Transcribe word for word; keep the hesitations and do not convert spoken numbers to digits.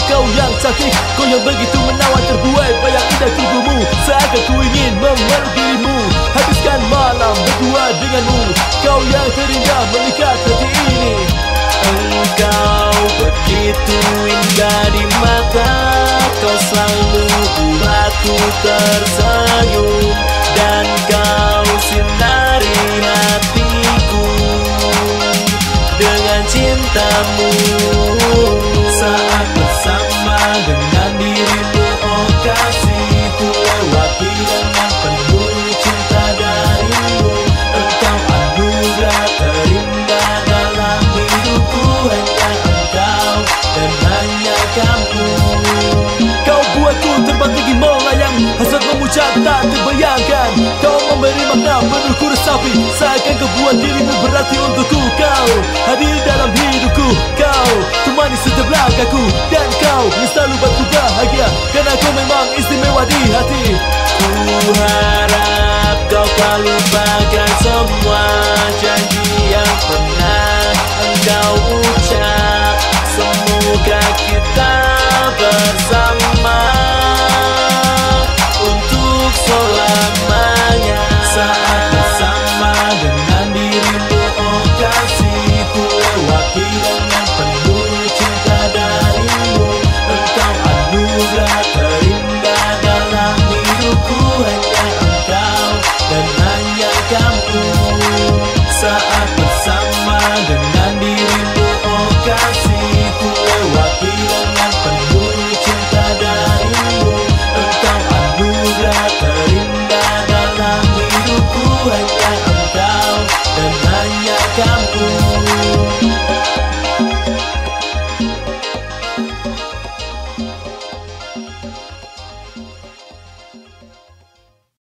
kau yang cantik, kau yang begitu menawan, terbuai bayang indah tubuhmu. Seakan ku ingin memeluk dirimu, habiskan malam berdua denganmu. Kau yang terindah melihat hati ini. Engkau begitu indah di mata, kau selalu buatku tersenyum, dan kau sinari hatiku dengan cintamu. Saat bersama dengan dirimu, oh kasihku, lewati dengan penuh cinta darimu. Engkau anugerah terindah dalam hidupku, hanya engkau dan hanya kamu. Kau buatku terbang tinggi melayang, hasrat memuja tak terbayangkan. Kau memberi makna penuh ku resapi, seakan kau buat dirimu berarti untukku. Kau hadir dalam hidupku, kau temani setiap langkahku, dan kau yang selalu buatku bahagia, karena kau memang istimewa di hati. Tuhan